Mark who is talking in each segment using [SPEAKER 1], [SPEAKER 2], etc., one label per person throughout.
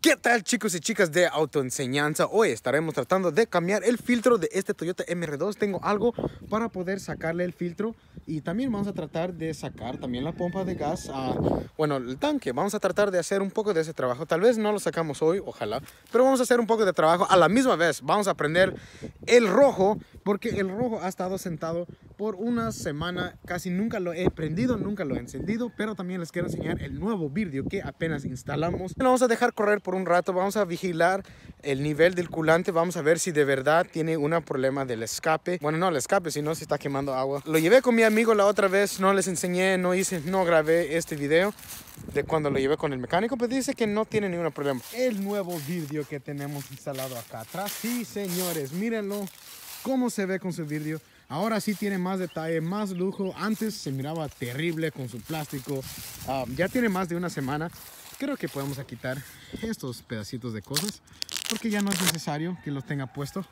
[SPEAKER 1] ¿Qué tal, chicos y chicas de autoenseñanza? Hoy estaremos tratando de cambiar el filtro de este Toyota MR2. Tengo algo para poder sacarle el filtro y también vamos a tratar de sacar también la pompa de gas, bueno, el tanque. Vamos a tratar de hacer un poco de ese trabajo. Tal vez no lo sacamos hoy, ojalá, pero vamos a hacer un poco de trabajo a la misma vez. Vamos a prender el rojo porque el rojo ha estado sentado por una semana. Casi nunca lo he prendido, nunca lo he encendido, pero también les quiero enseñar el nuevo vidrio que apenas instalamos. Lo vamos a dejar correr por un rato, vamos a vigilar el nivel del culante, vamos a ver si de verdad tiene un problema del escape. Bueno, no el escape, sino si está quemando agua. Lo llevé con mi amigo la otra vez, no les enseñé, no grabé este video de cuando lo llevé con el mecánico, pero dice que no tiene ningún problema. El nuevo vidrio que tenemos instalado acá atrás, sí señores, mírenlo cómo se ve con su vidrio. Ahora sí tiene más detalle, más lujo. Antes se miraba terrible con su plástico. Ya tiene más de una semana. Creo que podemos quitar estos pedacitos de cosas porque ya no es necesario que los tenga puesto.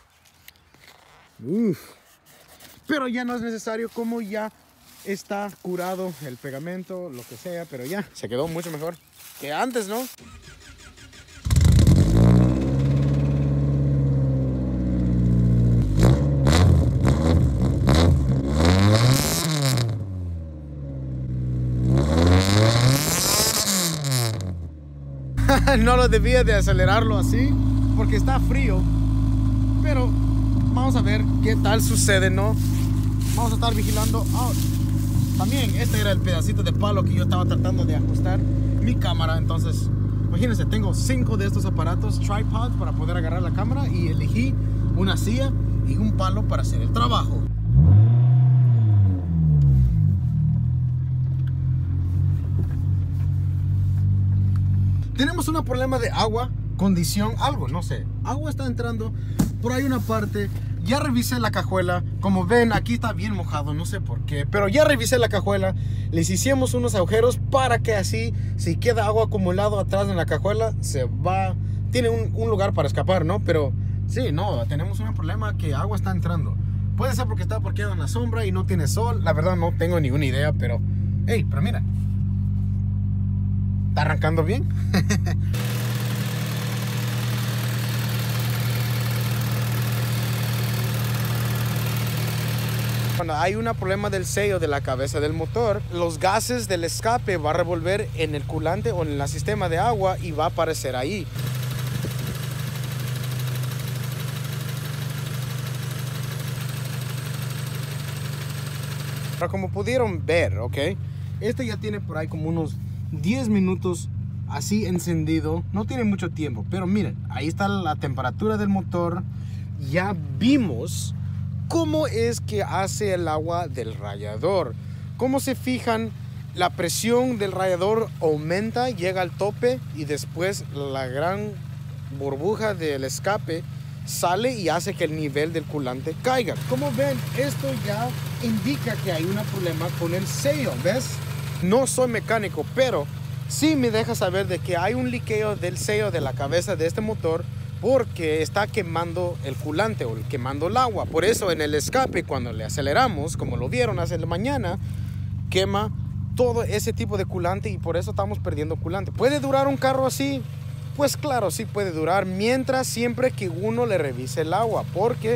[SPEAKER 1] Pero ya no es necesario, como ya está curado el pegamento, lo que sea, pero ya se quedó mucho mejor que antes, ¿no? No lo debía de acelerarlo así porque está frío, pero vamos a ver qué tal sucede, ¿no? Vamos a estar vigilando. También este era el pedacito de palo que yo estaba tratando de ajustar mi cámara. Entonces imagínense, tengo 5 de estos aparatos tripod para poder agarrar la cámara y elegí una silla y un palo para hacer el trabajo. Tenemos un problema de agua, condición, algo, no sé. Agua está entrando por ahí una parte. Ya revisé la cajuela. Como ven, aquí está bien mojado, no sé por qué. Pero ya revisé la cajuela. Les hicimos unos agujeros para que así, si queda agua acumulado atrás en la cajuela, se va. Tiene un lugar para escapar, ¿no? Pero sí, no, tenemos un problema que agua está entrando. Puede ser porque está parqueado en la sombra y no tiene sol. La verdad no tengo ninguna idea, pero... Hey, pero mira. ¿Está arrancando bien? Cuando hay un problema del sello de la cabeza del motor, los gases del escape va a revolver en el culante o en el sistema de agua y va a aparecer ahí. Pero como pudieron ver, ¿ok? Este ya tiene por ahí como unos 10 minutos así encendido. No tiene mucho tiempo, pero miren, ahí está la temperatura del motor. Ya vimos cómo es que hace el agua del radiador. Como se fijan, la presión del radiador aumenta, llega al tope y después la gran burbuja del escape sale y hace que el nivel del culante caiga. Como ven, esto ya indica que hay un problema con el sello, ¿ves? No soy mecánico, pero sí me deja saber de que hay un liqueo del sello de la cabeza de este motor porque está quemando el culante o quemando el agua. Por eso en el escape, cuando le aceleramos, como lo vieron hace la mañana, quema todo ese tipo de culante y por eso estamos perdiendo culante. ¿Puede durar un carro así? Pues claro, sí puede durar, mientras siempre que uno le revise el agua, porque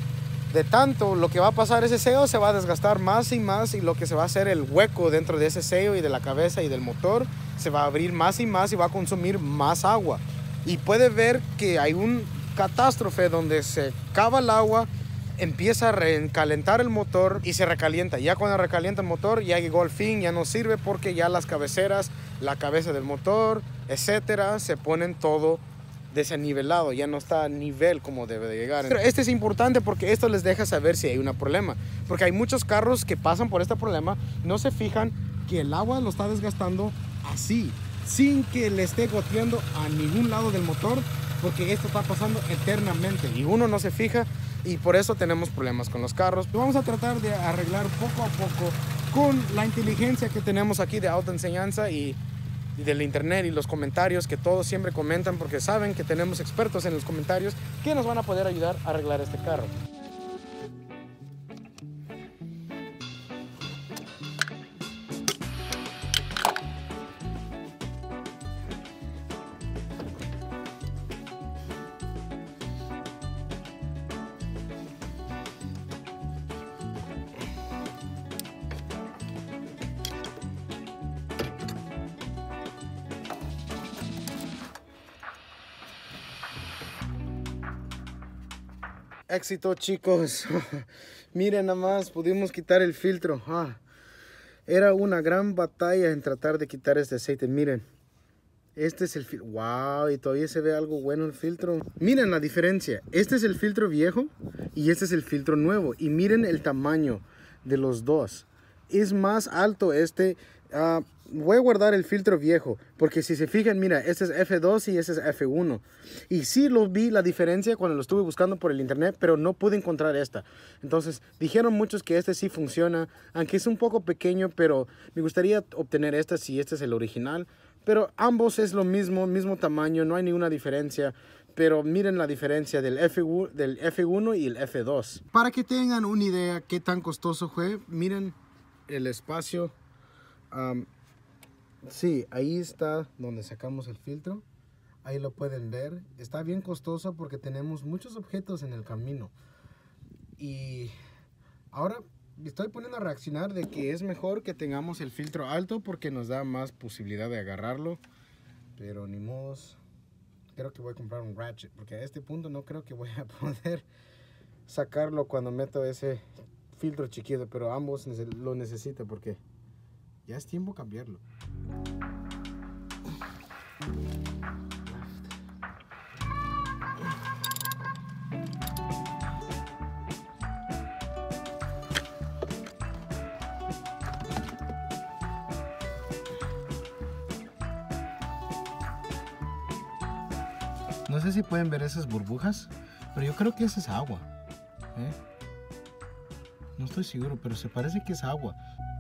[SPEAKER 1] de tanto lo que va a pasar, ese sello se va a desgastar más y más, y lo que se va a hacer, el hueco dentro de ese sello y de la cabeza y del motor se va a abrir más y más y va a consumir más agua. Y puede ver que hay un catástrofe donde se cava el agua, empieza a recalentar el motor y se recalienta. Ya cuando recalienta el motor ya llegó al fin, ya no sirve porque ya las cabeceras, la cabeza del motor, etcétera, se ponen todo desnivelado, ya no está a nivel como debe de llegar. Pero este es importante porque esto les deja saber si hay un problema, porque hay muchos carros que pasan por este problema, no se fijan que el agua lo está desgastando así, sin que le esté goteando a ningún lado del motor, porque esto está pasando eternamente y uno no se fija y por eso tenemos problemas con los carros. Vamos a tratar de arreglar poco a poco con la inteligencia que tenemos aquí de autoenseñanza y del internet y los comentarios que todos siempre comentan, porque saben que tenemos expertos en los comentarios que nos van a poder ayudar a arreglar este carro. Éxito, chicos. Miren nada más, pudimos quitar el filtro. Era una gran batalla en tratar de quitar este aceite. Miren, este es el filtro. Wow, y todavía se ve algo bueno el filtro. Miren la diferencia. Este es el filtro viejo y este es el filtro nuevo. Y miren el tamaño de los dos. Es más alto este. Voy a guardar el filtro viejo, porque si se fijan, mira, este es F2 y este es F1. Y sí lo vi la diferencia cuando lo estuve buscando por el internet, pero no pude encontrar esta. Entonces, dijeron muchos que este sí funciona, aunque es un poco pequeño, pero me gustaría obtener esta si este es el original. Pero ambos es lo mismo, mismo tamaño, no hay ninguna diferencia. Pero miren la diferencia del F1 y el F2. Para que tengan una idea qué tan costoso fue, miren el espacio. Sí, ahí está donde sacamos el filtro. Ahí lo pueden ver. Está bien costoso porque tenemos muchos objetos en el camino. Y ahora me estoy poniendo a reaccionar de que es mejor que tengamos el filtro alto porque nos da más posibilidad de agarrarlo. Pero ni modos. Creo que voy a comprar un ratchet porque a este punto no creo que voy a poder sacarlo cuando meto ese filtro chiquito. Pero ambos lo necesitan porque ya es tiempo de cambiarlo. No sé si pueden ver esas burbujas, pero yo creo que esa es agua. No estoy seguro, pero se parece que es agua.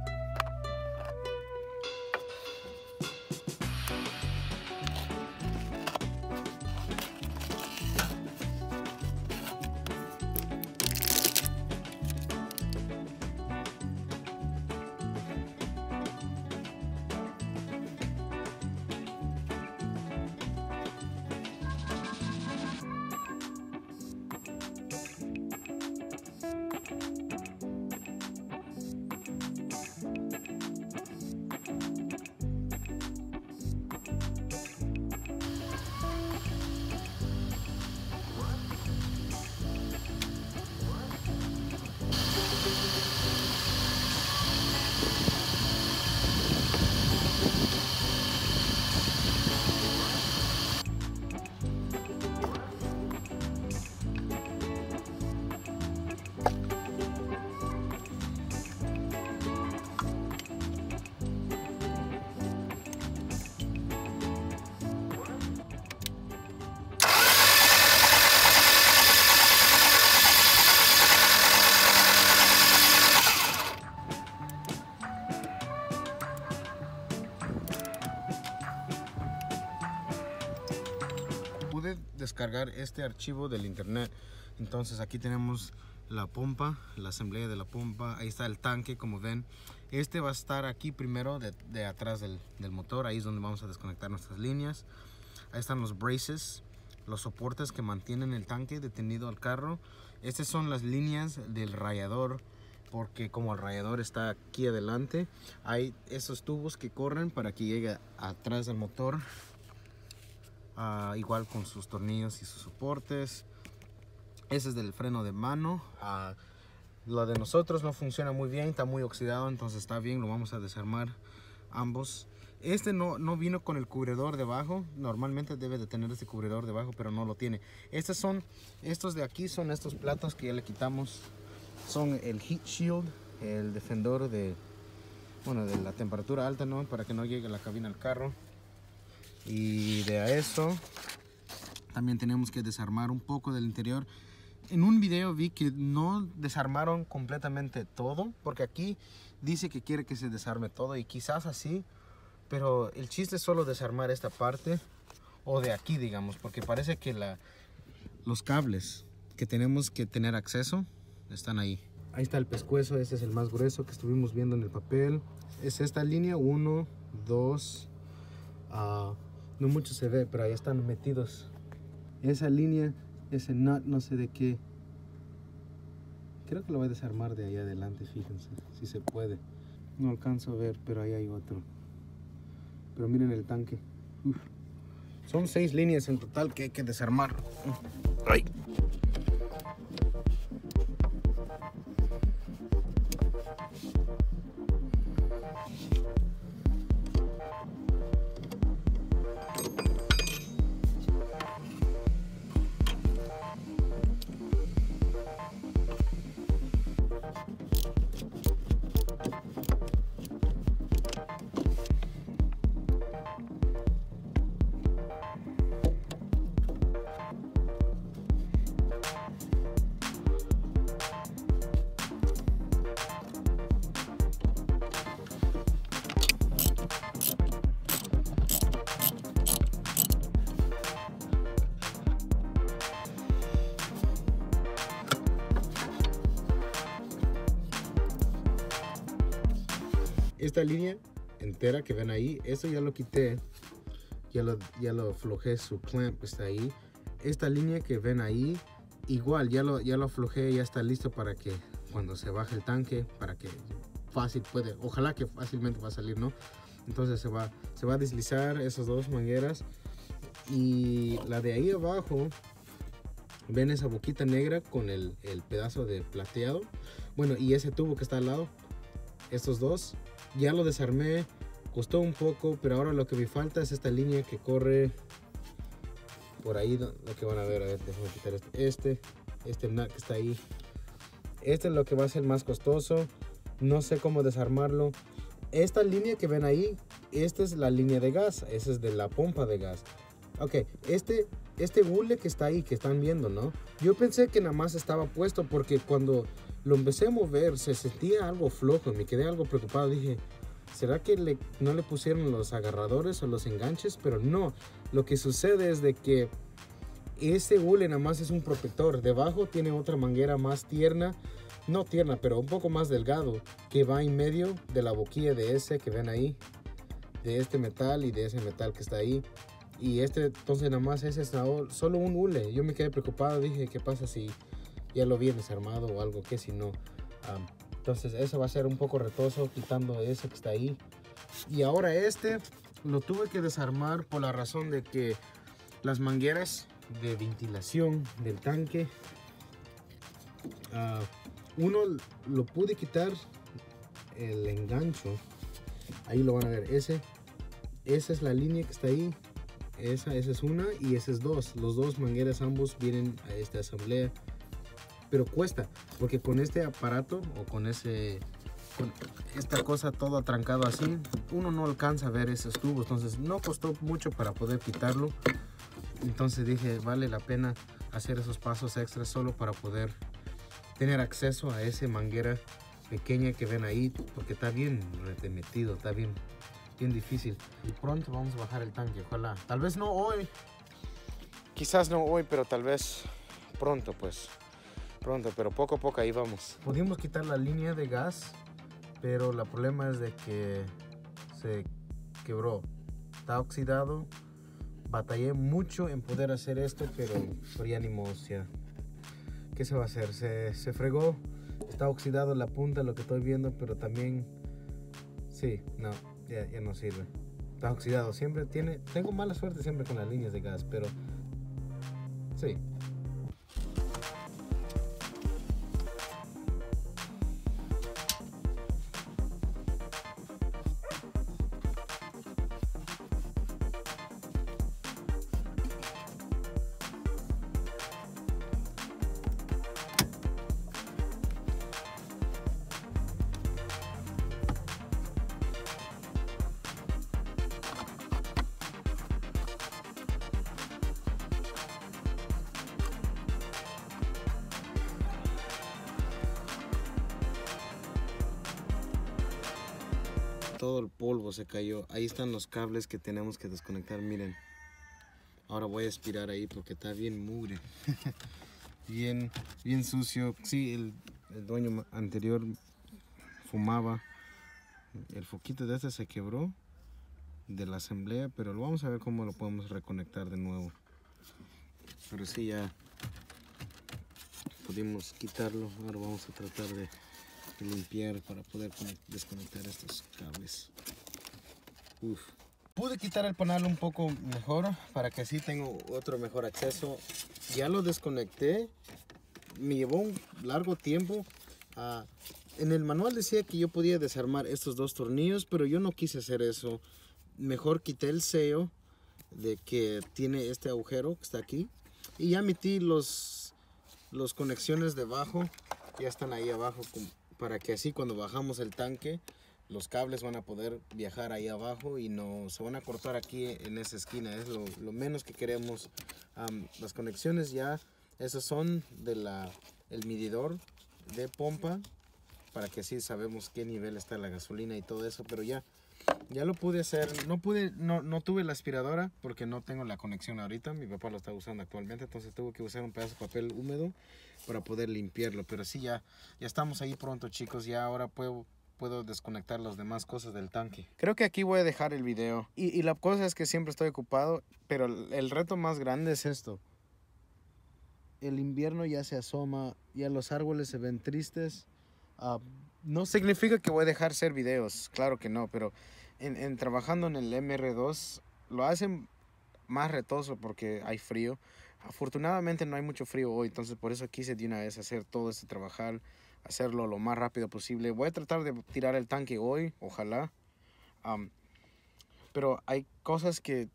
[SPEAKER 1] Pude descargar este archivo del internet. Entonces aquí tenemos la pompa, la asamblea de la pompa. Ahí está el tanque, como ven. Este va a estar aquí primero de atrás del motor. Ahí es donde vamos a desconectar nuestras líneas. Ahí están los braces, los soportes que mantienen el tanque detenido al carro. Estas son las líneas del radiador, porque como el radiador está aquí adelante, hay esos tubos que corren para que llegue atrás del motor. Igual con sus tornillos y sus soportes. Ese es del freno de mano. Lo de nosotros no funciona muy bien, está muy oxidado, entonces está bien, lo vamos a desarmar ambos. Este no vino con el cubridor debajo. Normalmente debe de tener este cubridor debajo, pero no lo tiene. Estos de aquí son estos platos que ya le quitamos. Son el heat shield, el defensor de la temperatura alta, ¿no? Para que no llegue la cabina al carro. Y de eso también tenemos que desarmar un poco del interior. En un video vi que no desarmaron completamente todo, porque aquí dice que quiere que se desarme todo, y quizás así, pero el chiste es solo desarmar esta parte, o de aquí, digamos, porque parece que los cables que tenemos que tener acceso están ahí. Ahí está el pescuezo, este es el más grueso que estuvimos viendo en el papel. Es esta línea, 1, 2, no mucho se ve, pero ahí están metidos. Esa línea, ese nut, no sé de qué. Creo que lo voy a desarmar de ahí adelante, fíjense, si se puede. No alcanzo a ver, pero ahí hay otro. Pero miren el tanque. Uf. Son 6 líneas en total que hay que desarmar. Ay. esta línea entera que ven ahí, esto ya lo quité, ya lo aflojé, su clamp está ahí. Esta línea que ven ahí, igual ya lo aflojé, ya está listo para que cuando se baje el tanque, para que fácil puede, ojalá que fácilmente va a salir, ¿no? Entonces se va a deslizar esas dos mangueras. Y la de ahí abajo, ven esa boquita negra con el pedazo de plateado. Bueno, y ese tubo que está al lado, estos dos, ya lo desarmé, costó un poco, pero ahora lo que me falta es esta línea que corre por ahí, lo que van a ver, déjenme quitar este nut que está ahí. Este es lo que va a ser más costoso, no sé cómo desarmarlo. Esta línea que ven ahí, esta es la línea de gas, esa es de la pompa de gas. Ok, este hule que está ahí, que están viendo, ¿no? Yo pensé que nada más estaba puesto porque cuando lo empecé a mover se sentía algo flojo y me quedé algo preocupado. Dije, ¿será que no le pusieron los agarradores o los enganches? Pero no, lo que sucede es de que este hule nada más es un protector. Debajo tiene otra manguera más tierna, no tierna, pero un poco más delgado, que va en medio de la boquilla de ese que ven ahí, de este metal y de ese metal que está ahí. Y entonces nada más ese es solo un hule. Yo me quedé preocupado, dije, ¿qué pasa si ya lo viene desarmado o algo? ¿Qué si no? Entonces eso va a ser un poco retoso quitando ese que está ahí. Y ahora lo tuve que desarmar por la razón de que las mangueras de ventilación del tanque, uno lo pude quitar el engancho. Ahí lo van a ver, esa es la línea que está ahí. Esa es una y esa es dos. Los dos mangueras ambos vienen a esta asamblea. Pero cuesta, porque con este aparato o con esta cosa todo atrancado así, uno no alcanza a ver esos tubos. Entonces no costó mucho para poder quitarlo. Entonces dije, vale la pena hacer esos pasos extras solo para poder tener acceso a esa manguera pequeña que ven ahí, porque está bien metido, está bien difícil. Y pronto vamos a bajar el tanque, ojalá. Tal vez no hoy, quizás no hoy, pero tal vez pronto, pues. Pronto, pero poco a poco ahí vamos. Pudimos quitar la línea de gas, pero el problema es de que se quebró. Está oxidado. Batallé mucho en poder hacer esto, pero ya ni modo, ya. ¿Qué se va a hacer? Se fregó. Está oxidado la punta, lo que estoy viendo, pero también... Sí, no. Ya no sirve, está oxidado. Tengo mala suerte siempre con las líneas de gas, pero sí. Todo el polvo se cayó. Ahí están los cables que tenemos que desconectar, miren. Ahora voy a aspirar ahí porque está bien mugre. bien sucio. Sí, el dueño anterior fumaba. El foquito de este se quebró de la asamblea, pero lo vamos a ver cómo lo podemos reconectar de nuevo. Pero sí, ya pudimos quitarlo. Ahora vamos a tratar de limpiar para poder desconectar estos cables. Pude quitar el panel un poco mejor para que así tengo otro mejor acceso. Ya lo desconecté. Me llevó un largo tiempo. En el manual decía que yo podía desarmar estos dos tornillos, pero yo no quise hacer eso. Mejor quité el sello de que tiene este agujero que está aquí y ya metí los conexiones debajo. Ya están ahí abajo para que así cuando bajamos el tanque los cables van a poder viajar ahí abajo y no se van a cortar aquí en esa esquina. Es lo menos que queremos. Las conexiones ya, esos son del el medidor de pompa, para que así sabemos qué nivel está la gasolina y todo eso. Pero ya lo pude hacer. No tuve la aspiradora porque no tengo la conexión ahorita. Mi papá lo está usando actualmente, entonces tuve que usar un pedazo de papel húmedo para poder limpiarlo. Pero sí, ya estamos ahí pronto, chicos. Ya ahora puedo puedo desconectar las demás cosas del tanque. Creo que aquí voy a dejar el video. Y la cosa es que siempre estoy ocupado, pero el reto más grande es esto. El invierno ya se asoma, ya los árboles se ven tristes. No significa que voy a dejar hacer videos, claro que no, pero en trabajando en el MR2 lo hacen más retoso porque hay frío. Afortunadamente no hay mucho frío hoy, entonces por eso quise de una vez hacer todo este trabajar, hacerlo lo más rápido posible. Voy a tratar de tirar el tanque hoy, ojalá. Pero hay cosas que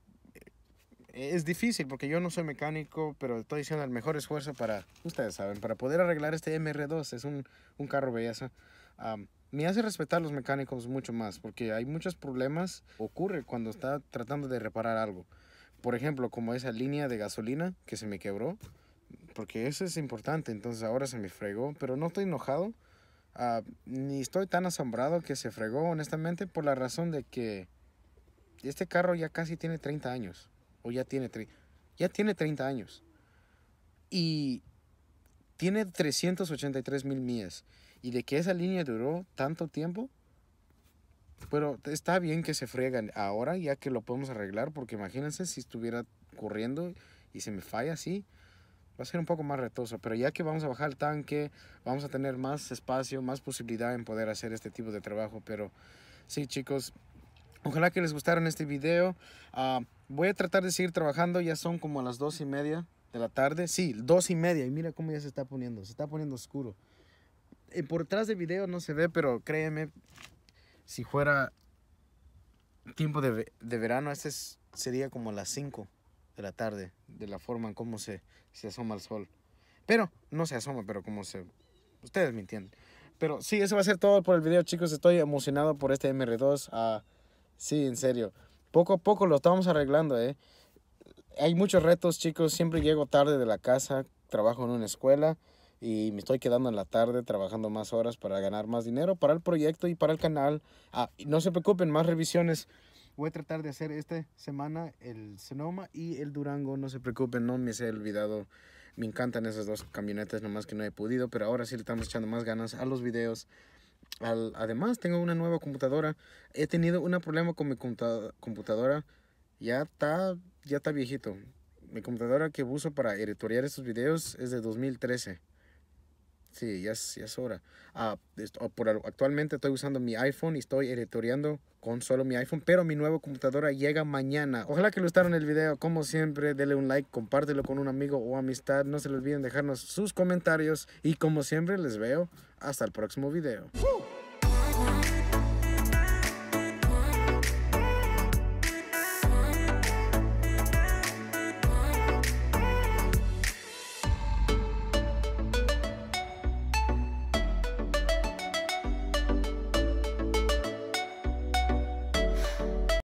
[SPEAKER 1] es difícil porque yo no soy mecánico, pero estoy haciendo el mejor esfuerzo para, ustedes saben, para poder arreglar este MR2. Es un carro belleza. Me hace respetar a los mecánicos mucho más porque hay muchos problemas ocurre cuando está tratando de reparar algo. Por ejemplo, como esa línea de gasolina que se me quebró, porque eso es importante, entonces ahora se me fregó, pero no estoy enojado, ni estoy tan asombrado que se fregó, honestamente, por la razón de que este carro ya casi tiene 30 años, o ya tiene 30 años, y tiene 383,000 millas, y de que esa línea duró tanto tiempo. Pero está bien que se fregan ahora, ya que lo podemos arreglar, porque imagínense si estuviera corriendo y se me falla así, va a ser un poco más retoso. Pero ya que vamos a bajar el tanque, vamos a tener más espacio, más posibilidad en poder hacer este tipo de trabajo. Pero sí, chicos, ojalá que les gustaron este video. Voy a tratar de seguir trabajando, ya son como las 2:30 de la tarde. Sí, 2:30, y mira cómo ya se está poniendo oscuro. Por detrás del video no se ve, pero créeme, si fuera tiempo de verano, sería como las 5 de la tarde, de la forma en cómo se asoma el sol. Pero, no se asoma, pero como ustedes me entienden. Pero sí, eso va a ser todo por el video, chicos. Estoy emocionado por este MR2. Sí, en serio. Poco a poco lo estamos arreglando, Hay muchos retos, chicos. Siempre llego tarde de la casa, trabajo en una escuela. Y me estoy quedando en la tarde trabajando más horas para ganar más dinero para el proyecto y para el canal. Y no se preocupen, más revisiones. Voy a tratar de hacer esta semana el Sonoma y el Durango. No se preocupen, no me he olvidado. Me encantan esas dos camionetas, nomás que no he podido. Pero ahora sí le estamos echando más ganas a los videos. Además, tengo una nueva computadora. He tenido un problema con mi computadora. Ya está viejito. Mi computadora que uso para editoriar estos videos es de 2013. Sí, ya es hora. Actualmente estoy usando mi iPhone y estoy editoriando con solo mi iPhone, pero mi nueva computadora llega mañana. Ojalá que les gustaron el video. Como siempre, denle un like, compártelo con un amigo o amistad. No se les olviden dejarnos sus comentarios. Y como siempre, les veo hasta el próximo video.